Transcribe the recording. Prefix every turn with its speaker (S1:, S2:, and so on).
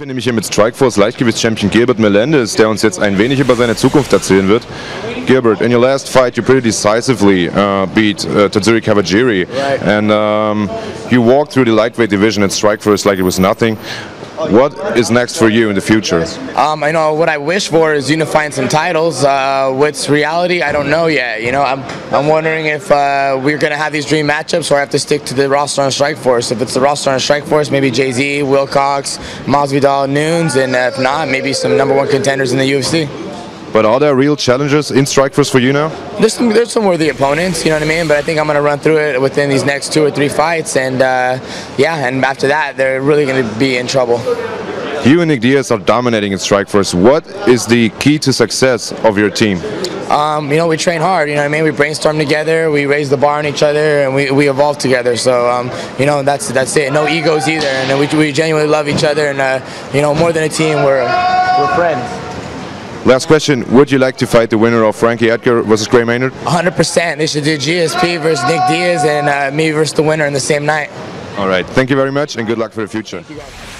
S1: bin nämlich hier mit Strikeforce Leichtgewichts-Champion Gilbert Melendez, der uns jetzt ein wenig über seine Zukunft erzählen wird. Gilbert, in your last fight you pretty decisively beat Tatsuri Kawajiri,
S2: right.
S1: And you walked through the lightweight division at Strikeforce like it was nothing. What is next for you in the future?
S2: I know what I wish for is unifying some titles. What's reality, I don't know yet. You know, I'm wondering if we're going to have these dream matchups or I have to stick to the roster on Strikeforce. If it's the roster on Strikeforce, maybe Jay-Z, Wilcox, Masvidal, Nunes, and if not, maybe some #1 contenders in the UFC.
S1: But are there real challenges in Strikeforce for you now?
S2: There's some worthy opponents, you know what I mean? But I think I'm going to run through it within these next 2 or 3 fights, and yeah, and after that, they're really going to be in trouble.
S1: You and Nick Diaz are dominating in Strikeforce. What is the key to success of your team?
S2: You know, we train hard, you know what I mean? We brainstorm together, we raise the bar on each other, and we evolve together. So, you know, that's it. No egos either, and we genuinely love each other, and, you know, more than a team, we're friends.
S1: Last question, would you like to fight the winner of Frankie Edgar versus Gray Maynard?
S2: 100%. They should do GSP versus Nick Diaz and me versus the winner in the same night.
S1: All right, thank you very much and good luck for the future.
S2: Thank you guys.